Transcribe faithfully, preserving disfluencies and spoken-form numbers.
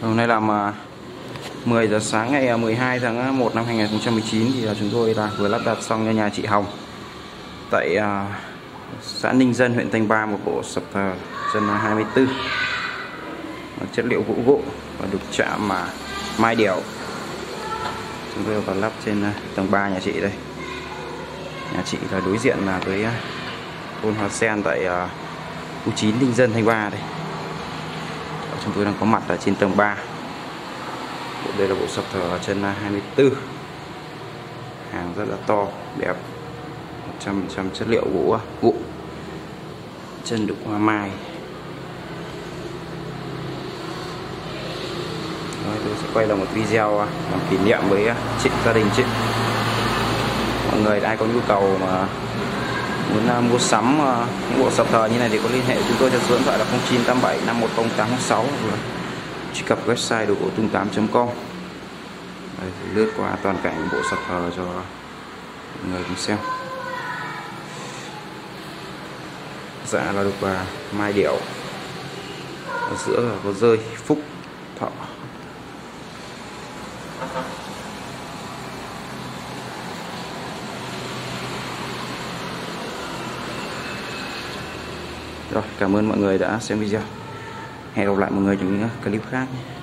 Hôm nay làm mười giờ sáng ngày mười hai tháng một năm hai nghìn không trăm mười chín thì là chúng tôi là vừa lắp đặt xong cho nhà chị Hồng tại xã Ninh Dân, huyện Thanh Ba, một bộ sập thờ chân hai mươi tư, chất liệu gỗ gỗ và được chạm mà mai đèo. Chúng tôi vào lắp trên tầng ba nhà chị đây. Nhà chị là đối diện là với thôn Hoa Sen tại khu chín Ninh Dân, Thanh Ba đây. Chúng tôi đang có mặt ở trên tầng ba. Đây là bộ sập thờ chân hai mươi tư, hàng rất là to đẹp, một trăm phần trăm chất liệu gỗ gỗ, chân được hoa mai. Rồi, tôi sẽ quay là một video làm kỷ niệm với chị, gia đình chị. Mọi người ai có nhu cầu mà muốn mua sắm những bộ sập thờ như này thì có liên hệ chúng tôi theo số điện thoại là không chín tám bảy năm một không tám không sáu, hoặc là truy cập website đồ gỗ tung tám chấm com. Đây, lướt qua toàn cảnh bộ sập thờ cho mọi người cùng xem. Dạ là được và mai điểu, ở giữa là có rơi phúc thọ. Rồi, cảm ơn mọi người đã xem video. Hẹn gặp lại mọi người trong những clip khác nhé.